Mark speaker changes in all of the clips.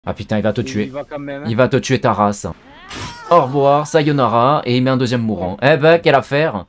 Speaker 1: Ah putain, il va te
Speaker 2: Il
Speaker 1: tuer.
Speaker 2: va quand même.
Speaker 1: Il va te tuer ta race. Au revoir, sayonara, et il met un deuxième mourant. Eh ben, quelle affaire.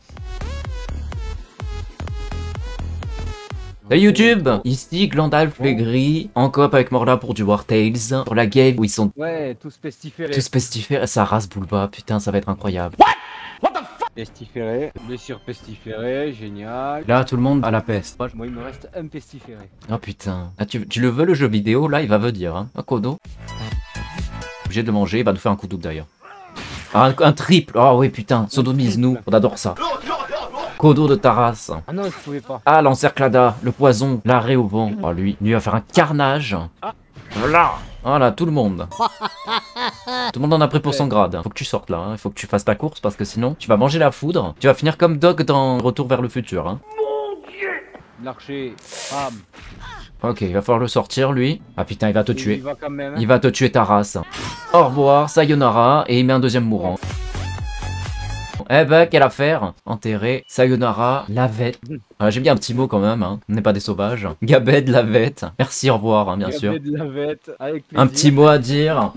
Speaker 1: Salut YouTube, ici Glandalf Legris, en coop avec Morla pour du War Tales, sur la game où ils sont
Speaker 2: Ouais, tous pestiférés.
Speaker 1: tous pestiférés, ça race Bulba, putain ça va être incroyable.
Speaker 2: Pestiféré, blessure pestiférée, génial.
Speaker 1: Là tout le monde a la peste.
Speaker 2: Moi il me reste un pestiféré.
Speaker 1: Oh putain, ah, tu le veux le jeu vidéo, là il va venir, hein. Un Kodo. Obligé de le manger, il va nous faire un coup double d'ailleurs. Ah, un triple, oh oui putain, sodomise-nous, on adore ça. Kodo de ta race.
Speaker 2: Ah non, je pouvais pas.
Speaker 1: Ah, l'encerclada, le poison, l'arrêt au vent. Oh, lui va faire un carnage. Voilà. Voilà, tout le monde. Tout le monde en a pris pour son grade. Faut que tu sortes là, hein. Faut que tu fasses ta course parce que sinon, tu vas manger la foudre. Tu vas finir comme Doc dans Retour vers le futur. Hein.
Speaker 2: L'archer, bam.
Speaker 1: Ok, il va falloir le sortir lui. Ah putain, il va te tuer.
Speaker 2: Il va quand même.
Speaker 1: Il va te tuer ta race. Au revoir, sayonara, et il met un deuxième mourant. Eh ben, quelle affaire. Enterré, sayonara, lavette. J'aime bien un petit mot quand même, hein. On n'est pas des sauvages. Gabed, lavette. Merci, au revoir, hein, bien sûr.
Speaker 2: De la vette, avec plaisir.
Speaker 1: Un petit mot à dire.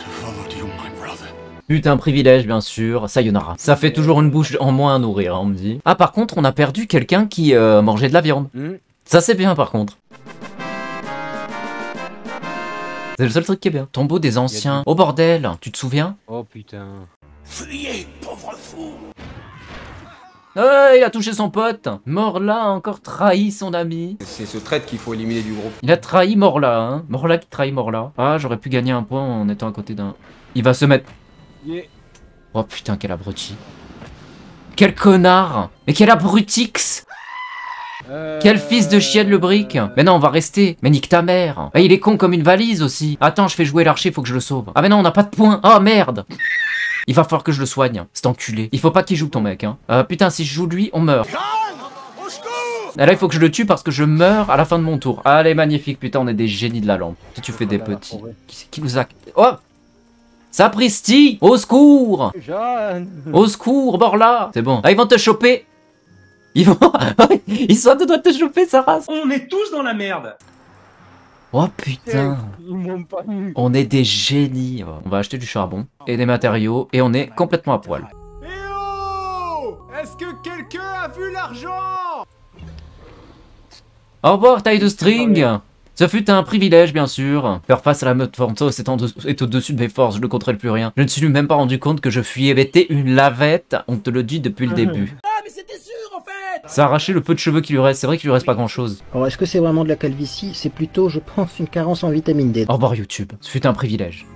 Speaker 1: Putain, privilège, bien sûr. Sayonara. Ça fait toujours une bouche en moins à nourrir, hein, on me dit. Ah, par contre, on a perdu quelqu'un qui mangeait de la viande. Ça, c'est bien, par contre. C'est le seul truc qui est bien. Tombeau des anciens. Oh bordel, tu te souviens?
Speaker 2: Oh putain.
Speaker 3: Fuyez, pauvre fou!
Speaker 1: Il a touché son pote. Morla a encore trahi son ami.
Speaker 4: C'est ce traître qu'il faut éliminer du groupe.
Speaker 1: Il a trahi Morla, hein. Morla qui trahit Morla. Ah, j'aurais pu gagner un point en étant à côté d'un... Il va se mettre...
Speaker 2: Yeah.
Speaker 1: Oh putain, quel abruti. Quel connard. Mais quel abrutix. Quel fils de chienne le brick. Mais non, on va rester. Mais nique ta mère. Il est con comme une valise aussi. Attends, je fais jouer l'archer, faut que je le sauve. Ah mais non, on n'a pas de points. Oh merde. Il va falloir que je le soigne, cet enculé. Il faut pas qu'il joue ton mec, hein. Putain, si je joue lui, on meurt. Là, il faut que je le tue parce que je meurs à la fin de mon tour. Allez, magnifique, putain, on est des génies de la lampe. Si tu fais des petits... Qui nous a... Oh, sapristi. Au secours.
Speaker 2: Jeanne.
Speaker 1: Au secours, Morla. C'est bon. Ah, ils vont te choper. Ils vont... Ils sont à deux doigts de te choper, sa race.
Speaker 3: On est tous dans la merde!
Speaker 1: Oh putain.
Speaker 2: Ils m'ont pas eu.
Speaker 1: On est des génies. On va acheter du charbon et des matériaux et on est complètement à poil.
Speaker 5: Eh oh! Est-ce que quelqu'un a vu l'argent?
Speaker 1: Au revoir, taille de string. Ce fut un privilège, bien sûr. Faire face à la meute Fantos est au-dessus de mes forces, je ne contrôle plus rien. Je ne suis même pas rendu compte que je fuyais bêter une lavette. On te le dit depuis le début.
Speaker 3: Ah, mais c'était sûr en fait!
Speaker 1: Ça a arraché le peu de cheveux qui lui reste. C'est vrai qu'il lui reste pas grand-chose.
Speaker 6: Alors est-ce que c'est vraiment de la calvitie? C'est plutôt, je pense, une carence en vitamine D.
Speaker 1: Au revoir, YouTube. Ce fut un privilège.